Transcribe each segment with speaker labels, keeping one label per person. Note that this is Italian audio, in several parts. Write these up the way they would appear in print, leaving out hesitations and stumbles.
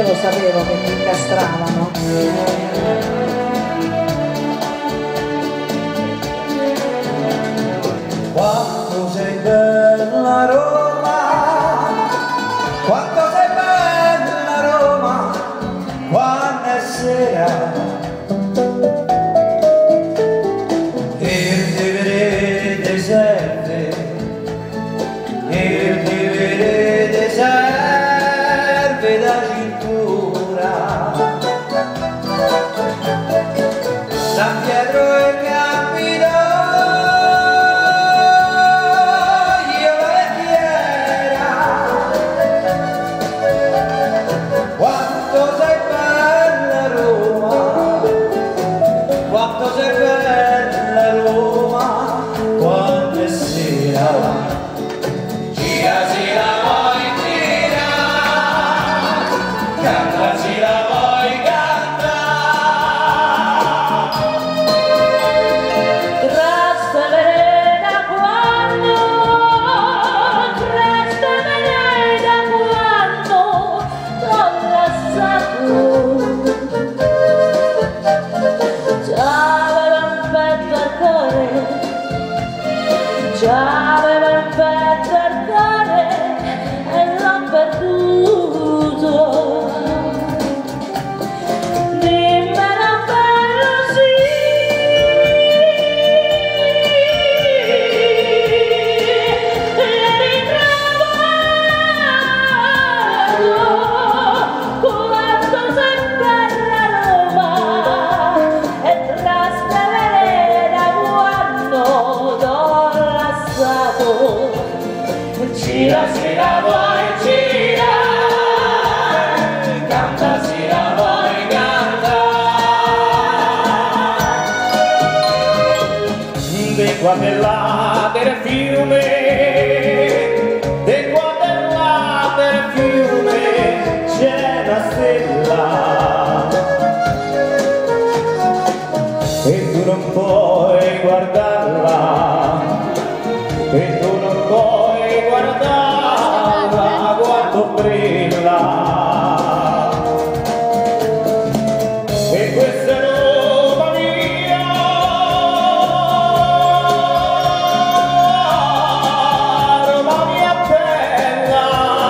Speaker 1: io lo sapevo che mi incastravano.
Speaker 2: Quanto sei bella Roma, quanto sei bella Roma, quando è sera e ti vedete serve, e ti vedete serve la cintura, San Pietro e Capitolo. Quanto sei bella Roma, quando è sera, gira si la vuoi girare, canta si la vuoi cantare.
Speaker 3: Trastamene da quando, t'ho lasciato. C'aveva un pezzo al cuore e l'ho perduto. Dimmelo bello sì, l'hai ritrovato. Quanto sei bella Roma, e trasferire da quando gira si la vuoi girare, canta si la vuoi cantare.
Speaker 2: De qua dell'altro fiume, de qua dell'altro fiume c'è una stella e tu non puoi guardarla, e tu non puoi guardarla quando brilla. E questa è Roma mia, Roma mia bella,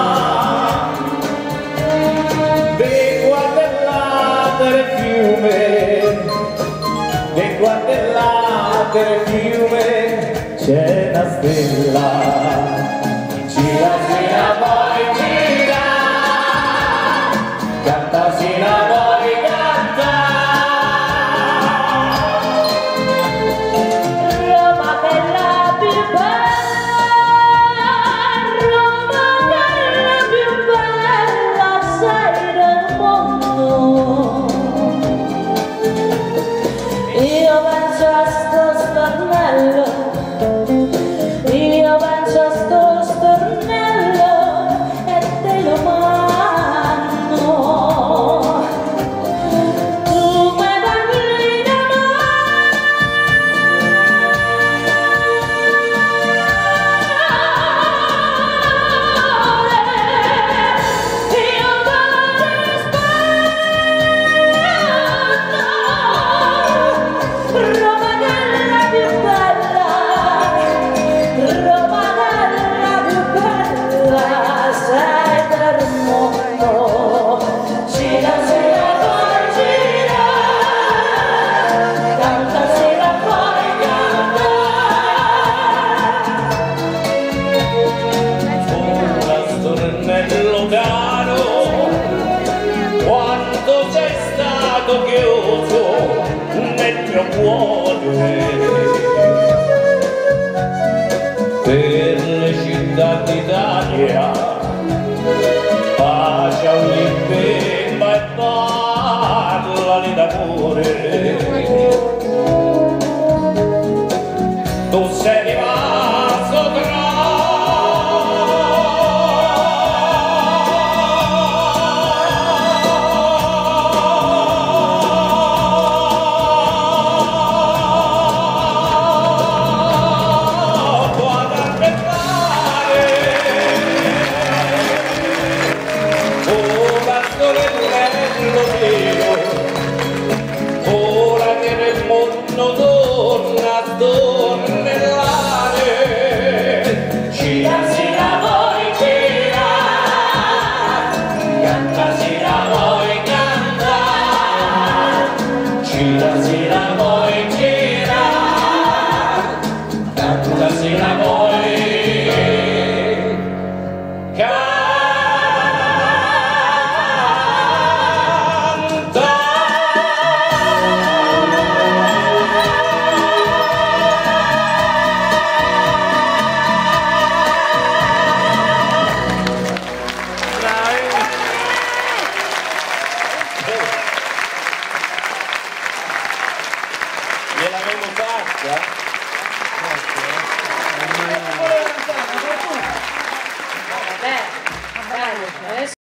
Speaker 2: di guardellate fiume, di guardellate fiume c'è una stella. Gira si la vuoi girare, canta si la vuoi cantare.
Speaker 3: Roma bella più bella, Roma bella più bella sei del mondo. Io penso a sto stornello, io penso a sto stornello e te lo mando. Tu mi parli d'amore, io te lo rispondo. Roma bella più bella, Roma bella più bella sei del mondo. Gira se la vuoi girare, canta se la vuoi cantare.
Speaker 2: Ora stornello caro, quanto sei stato chioso nel mio cuore, per le città d'Italia bacia ogni bimba e parlane d'amore. Tu sei rimasto troppo ad aspettare.
Speaker 3: Dai, adesso